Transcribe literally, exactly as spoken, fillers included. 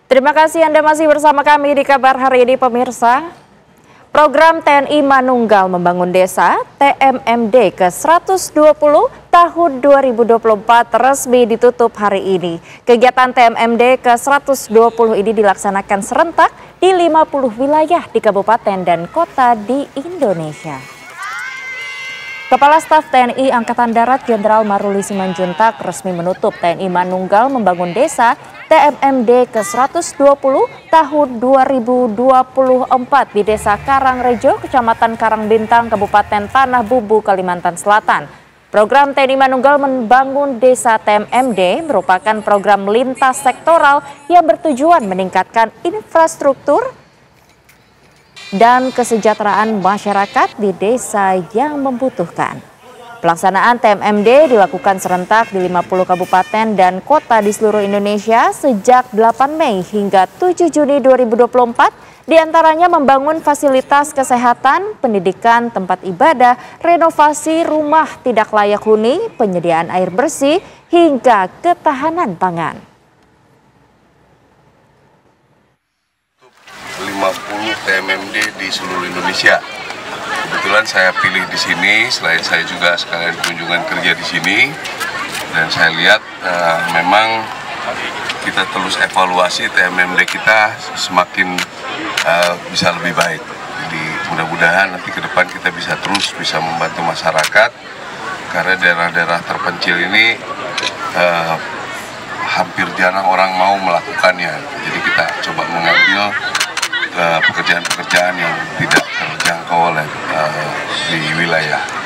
Terima kasih Anda masih bersama kami di kabar hari ini pemirsa. Program T N I Manunggal Membangun Desa T M M D ke seratus dua puluh tahun dua ribu dua puluh empat resmi ditutup hari ini. Kegiatan T M M D ke seratus dua puluh ini dilaksanakan serentak di lima puluh wilayah di kabupaten dan kota di Indonesia. Kepala Staf T N I Angkatan Darat Jenderal Maruli Simanjuntak resmi menutup T N I Manunggal Membangun Desa T M M D ke seratus dua puluh tahun dua ribu dua puluh empat di Desa Karangrejo, Kecamatan Karangbintang, Kabupaten Tanah Bumbu, Kalimantan Selatan. Program T N I Manunggal Membangun Desa T M M D merupakan program lintas sektoral yang bertujuan meningkatkan infrastruktur dan kesejahteraan masyarakat di desa yang membutuhkan. Pelaksanaan T M M D dilakukan serentak di lima puluh kabupaten dan kota di seluruh Indonesia sejak delapan Mei hingga tujuh Juni dua ribu dua puluh empat, diantaranya membangun fasilitas kesehatan, pendidikan, tempat ibadah, renovasi rumah tidak layak huni, penyediaan air bersih, hingga ketahanan pangan. lima puluh T M M D di seluruh Indonesia. Kebetulan saya pilih di sini, selain saya juga sekalian kunjungan kerja di sini, dan saya lihat uh, memang kita terus evaluasi T M M D kita semakin uh, bisa lebih baik. Jadi mudah-mudahan nanti ke depan kita bisa terus bisa membantu masyarakat, karena daerah-daerah terpencil ini uh, hampir jarang orang mau melakukannya. Jadi kita coba mengambil pekerjaan-pekerjaan yang tidak terjangkau oleh uh, di wilayah.